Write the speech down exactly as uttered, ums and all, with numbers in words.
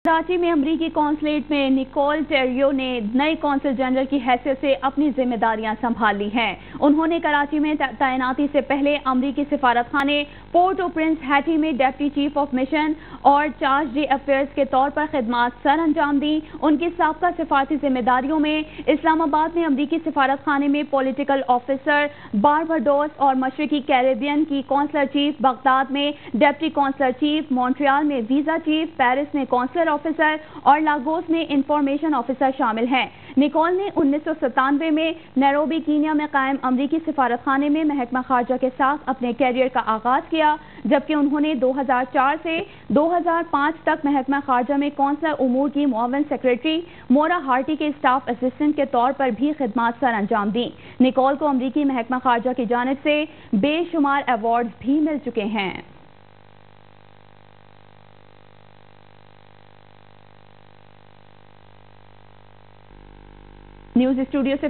کراچی میں امریکی قونصلیٹ میں نیکول ٹیریو نے نئے قونصل جنرل کی حیثیت سے اپنی ذمہ داریاں سنبھال لی ہیں۔ انہوں نے کراچی میں تعیناتی سے پہلے امریکی سفارت خانے پورٹ او پرنس ہیٹی میں ڈپٹی چیف آف مشن اور چارج ڈی افیئرز کے طور پر خدمات سر انجام دیں۔ ان کی سابقہ سفارتی ذمہ داریوں میں اسلام آباد میں امریکی سفارت خانے میں پولیٹیکل آفیسر، بارباڈوس اور مشرقی کیریبین کی قونصلر چیف، بغداد میں ڈپٹی قونصلر چیف، مونٹریال میں ویزا چیف، پیرس میں قونصلر آفیسر اور لاگوس میں انفارمیشن آفیسر شامل ہیں۔ نیکول نے انیس سو ستانوے میں نیروبی کینیا میں قائم امریکی سفارت خانے میں محکمہ خارجہ کے ساتھ اپنے کیریئر کا آغاز کیا، جبکہ انہوں نے دو ہزار چار سے دو ہزار پانچ تک محکمہ خارجہ میں قونصلر امور کی معاون سیکریٹری مورا ہارٹی کے اسٹاف اسسٹنٹ کے طور پر بھی خدمات سر انجام دیں۔ نیکول کو امریکی محکمہ خارجہ کی جانب سے بے شمار ایوارڈ بھی مل چکے ہیں۔ نیوز اسٹوڈیو سے